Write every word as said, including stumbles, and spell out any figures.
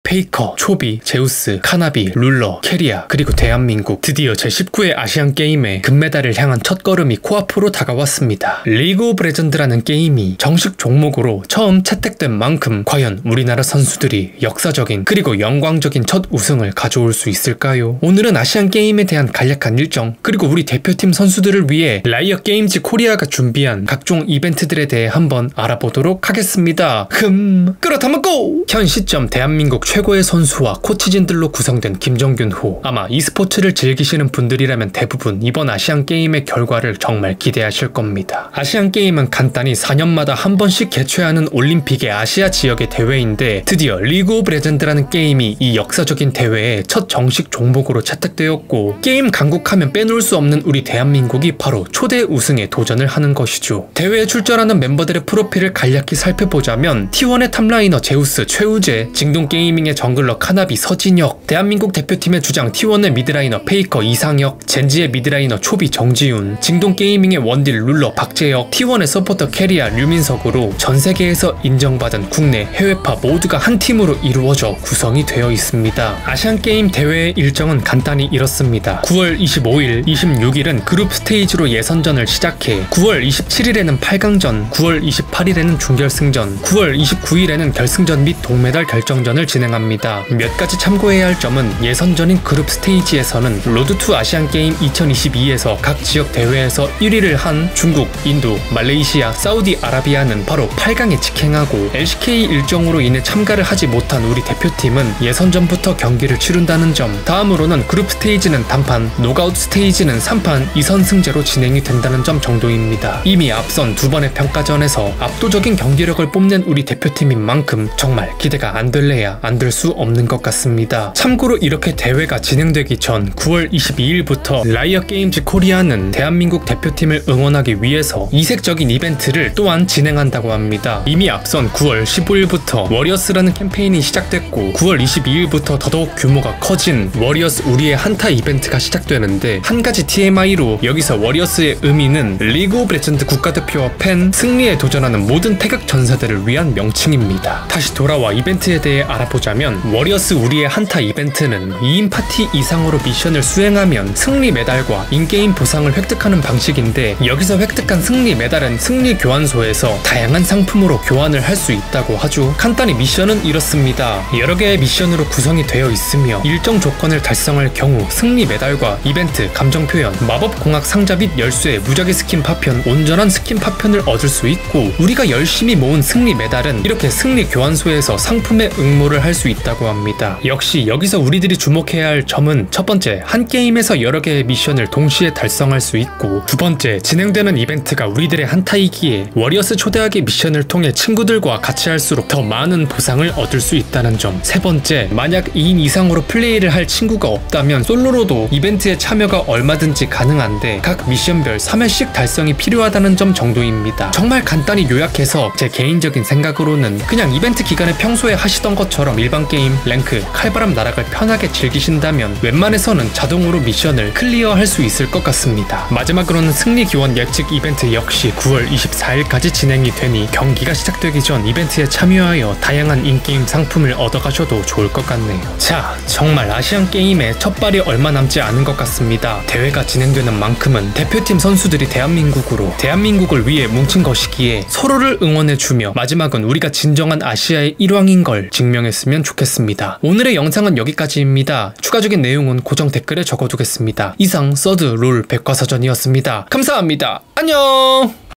페이커, 초비, 제우스, 카나비, 룰러, 캐리아, 그리고 대한민국. 드디어 제십구 회 아시안게임에 금메달을 향한 첫걸음이 코앞으로 다가왔습니다. 리그 오브 레전드라는 게임이 정식 종목으로 처음 채택된 만큼 과연 우리나라 선수들이 역사적인 그리고 영광적인 첫 우승을 가져올 수 있을까요? 오늘은 아시안게임에 대한 간략한 일정, 그리고 우리 대표팀 선수들을 위해 라이엇 게임즈 코리아가 준비한 각종 이벤트들에 대해 한번 알아보도록 하겠습니다. 흠, 끌어담았고! 현 시점 대한민국 최고의 선수와 코치진들로 구성된 김정균호. 아마 e스포츠를 즐기시는 분들이라면 대부분 이번 아시안게임의 결과를 정말 기대하실 겁니다. 아시안게임은 간단히 사 년마다 한 번씩 개최하는 올림픽의 아시아 지역의 대회인데, 드디어 리그 오브 레전드라는 게임이 이 역사적인 대회에 첫 정식 종목으로 채택되었고, 게임 강국하면 빼놓을 수 없는 우리 대한민국이 바로 초대 우승에 도전을 하는 것이죠. 대회에 출전하는 멤버들의 프로필을 간략히 살펴보자면 티 원의 탑라이너 제우스 최우재, 징동게이밍의 정글러 카나비 서진혁, 대한민국 대표팀의 주장 티 원의 미드라이너 페이커 이상혁, 젠지의 미드라이너 초비 정지훈, 징동게이밍의 원딜 룰러 박재혁, 티 원의 서포터 캐리아 류민석으로 전세계에서 인정받은 국내 해외파 모두가 한 팀으로 이루어져 구성이 되어 있습니다. 아시안게임 대회의 일정은 간단히 이렇습니다. 구월 이십오일, 이십육일은 그룹 스테이지로 예선전을 시작해 구월 이십칠일에는 팔 강전, 구월 이십팔일에는 준결승전, 구월 이십구일에는 결승전 및 동메달 결정전을 진행합니다. 몇 가지 참고해야 할 점은 예선전인 그룹 스테이지에서는 로드 투 아시안게임 이천이십이에서 각 지역 대회에서 일 위를 한 중국, 인도, 말레이시아, 사우디아라비아는 바로 팔 강에 직행하고, 엘씨케이 일정으로 인해 참가를 하지 못한 우리 대표팀은 예선전부터 경기를 치른다는 점. 다음으로는 그룹 스테이지는 단판, 노가웃 스테이지는 삼 판 이 선승제로 진행이 된다는 점 정도입니다. 이미 앞선 두 번의 평가전에서 압도적인 경기력을 뽐낸 우리 대표팀인 만큼 정말 기대가 안 될래야 안 될 수 없는 것 같습니다. 참고로 이렇게 대회가 진행되기 전 구월 이십이일부터 라이엇 게임즈 코리아는 대한민국 대표팀을 응원하기 위해서 이색적인 이벤트를 또한 진행한다고 합니다. 이미 앞선 구월 십오일부터 워리어스라는 캠페인이 시작됐고, 구월 이십이일부터 더더욱 규모가 커진 워리어스 우리의 한타 이벤트가 시작되는데, 한 가지 티엠아이로 여기서 워리어스의 의미는 리그 오브 레전드 국가대표와 팬, 승리에 도전하는 모든 태극 전사들을 위한 명칭입니다. 다시 돌아와 이벤트에 대해 알아보자면, 워리어스 우리의 한타 이벤트는 이 인 파티 이상으로 미션을 수행하면 승리 메달과 인게임 보상을 획득하는 방식인데, 여기서 획득한 승리 메달은 승리 교환소에서 다양한 상품으로 교환을 할 수 있다고 하죠. 간단히 미션은 이렇습니다. 여러 개의 미션으로 구성이 되어 있으며 일정 조건을 달성할 경우 승리 메달과 이벤트, 감정 표현, 마법 공학 상자 및 열쇠, 무작위 스킨 파편, 온전한 스킨 파편을 얻을 수 있고, 우리가 열심히 모은 승리 메달은 이렇게 승리 교환소에서 상품에 응모를 할 수 있다고 합니다. 역시 여기서 우리들이 주목해야 할 점은 첫 번째, 한 게임에서 여러 개의 미션을 동시에 달성할 수 있고, 두 번째, 진행되는 이벤트가 우리들의 한타이기에 워리어스 초대하기 미션을 통해 친구들과 같이 할수록 더 많은 보상을 얻을 수 있다는 점. 세 번째, 만약 이 인 이상으로 플레이를 할 친구가 없다면 솔로로도 이벤트에 참여가 얼마든지 가능한데, 각 미션별 삼 회씩 달성이 필요하다는 점 정도입니다. 정말 간단히 요약해서 제 개인적인 생각으로는 그냥 이벤트 기간에 평소에 하시던 것처럼 일반 게임, 랭크, 칼바람 나락을 편하게 즐기신다면 웬만해서는 자동으로 미션을 클리어할 수 있을 것 같습니다. 마지막으로는 승리 기원 예측 이벤트 역시 구월 이십사일까지 진행이 되니 경기가 시작되기 전 이벤트에 참여하여 다양한 인게임 상품을 얻어가셔도 좋을 것 같네요. 자, 정말 아시안게임의 첫발이 얼마 남지 않은 것 같습니다. 대회가 진행되는 만큼은 대표팀 선수들이 대한민국으로, 대한민국을 위해 뭉친 것이기에 서로를 응원해주며 마지막은 우리가 진정한 아시아의 일왕인 걸 증명했으면 좋겠습니다. 오늘의 영상은 여기까지입니다. 추가적인 내용은 고정 댓글에 적어두겠습니다. 이상 서드 롤 백과사전이었습니다. 감사합니다. 안녕!